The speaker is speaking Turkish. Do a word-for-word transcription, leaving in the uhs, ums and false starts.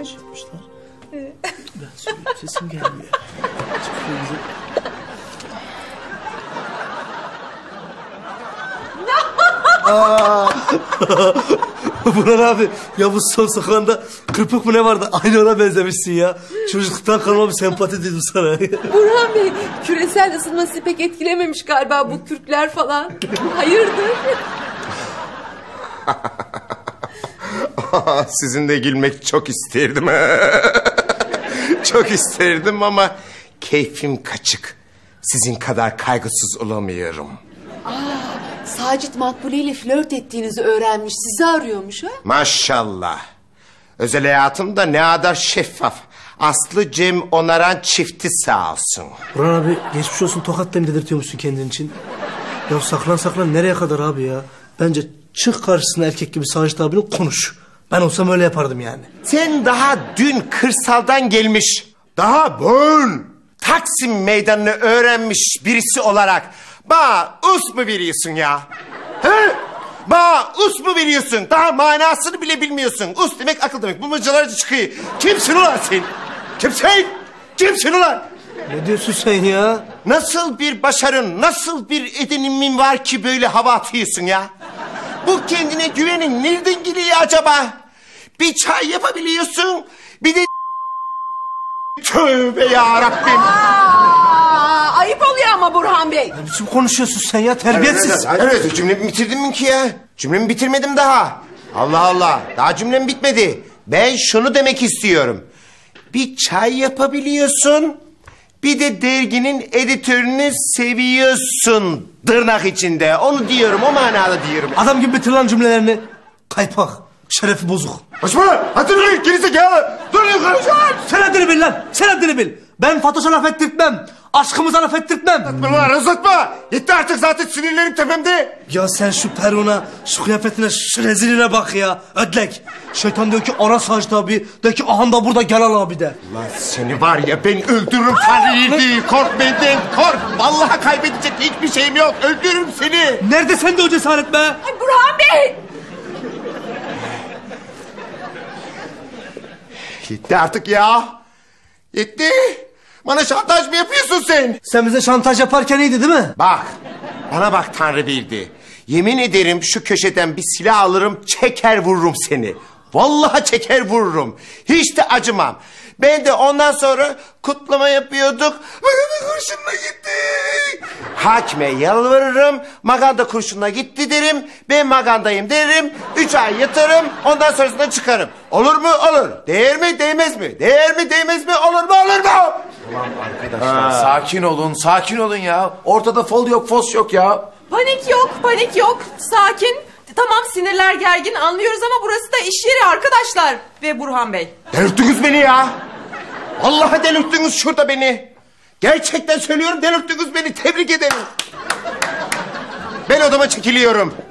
şey yapmışlar. Ben söyleyeyim, sesim gelmiyor. Çok güzel. Burhan abi, Yavuz son sokağında kırpık mı ne vardı? Aynı ona benzemişsin ya. Çocukluktan kalma bir sempati duydum sana. Burhan Bey, küresel ısınma sizi pek etkilememiş galiba bu kürkler falan. Hayırdır? Sizin de gülmek çok isterdim. Çok isterdim ama keyfim kaçık. Sizin kadar kaygısız olamıyorum. Aa, Sacit Makbule ile flört ettiğinizi öğrenmiş, sizi arıyormuş ha? Maşallah. Özel hayatım da ne kadar şeffaf. Aslı Cem Onaran çifti sağ olsun. Burhan abi, geçmiş olsun, tokatla mı dedirtiyormuşsun kendin için? Ya saklan saklan nereye kadar abi ya? Bence çık karşısına erkek gibi Sacit abinin konuş. Ben olsam öyle yapardım yani. Sen daha dün kırsaldan gelmiş, daha bugün Taksim meydanını öğrenmiş birisi olarak bana us mu veriyorsun ya? He? Bana us mu veriyorsun? Daha manasını bile bilmiyorsun. Us demek akıl demek. Bu mıcılarca çıkıyor. Kimsin ulan sen? Kimsin? Kimsin ulan? Ne diyorsun sen ya? Nasıl bir başarın, nasıl bir edinimin var ki böyle hava atıyorsun ya? Bu kendine güvenin nereden geliyor acaba? Bir çay yapabiliyorsun, bir de... Tövbe yarabbim! Aa, ayıp oluyor ama Burhan Bey. Ne biçim konuşuyorsun sen ya, terbiyesiz? Evet, evet, evet, cümlemi bitirdim mi ki ya? Cümlemi bitirmedim daha. Allah Allah, daha cümlem bitmedi. Ben şunu demek istiyorum. Bir çay yapabiliyorsun, bir de derginin editörünü seviyorsun tırnak içinde. Onu diyorum, o manada diyorum. Adam gibi bitir lan cümlelerini. Kaypak, şerefi bozuk. Açma, hatırlayın, gerizekalı. Dur yukarı. Sen haddini bil lan, sen haddini bil. Ben Fatoş'a laf ettirtmem, aşkımıza laf ettirtmem. Uzatma lan, uzatma. Yetti artık, zaten sinirlerim tepemde. Ya sen şu peruna, şu kıyafetine, şu reziline bak ya. Ödlek. Şeytan diyor ki ara Sacit abi, de ki ahan da burada Celal abi de. Lan seni var ya ben öldürürüm Tanrı'yı. Kork benden, kork. Vallahi kaybedecek hiçbir şeyim yok. Öldürürüm seni. Nerede sende o cesaret be? Ay Burhan Bey! Yetti artık ya. Yetti. Bana şantaj mı yapıyorsun sen? Sen bize şantaj yaparken iyiydi değil mi? Bak. Bana bak Tanrı bildi. Yemin ederim şu köşeden bir silah alırım, çeker vururum seni. Vallahi çeker vururum. Hiç de acımam. Ben de ondan sonra kutlama yapıyorduk. Maganda kurşunla gitti. Hakime yalvarırım. Maganda kurşunla gitti derim. Ben magandayım derim. Üç ay yatarım. Ondan sonrasında çıkarım. Olur mu? Olur. Değer mi? Değmez mi? Değer mi? Değmez mi? Olur mu? Olur mu? Tamam arkadaşlar, sakin olun, sakin olun ya. Ortada fol yok, fos yok ya. Panik yok, panik yok. Sakin. Tamam, sinirler gergin, anlıyoruz ama burası da iş yeri arkadaşlar. Ve Burhan Bey. Delirttiniz beni ya. Vallahi delirttiniz şurada beni. Gerçekten söylüyorum, delirttiniz beni. Tebrik ederim. Ben odama çekiliyorum.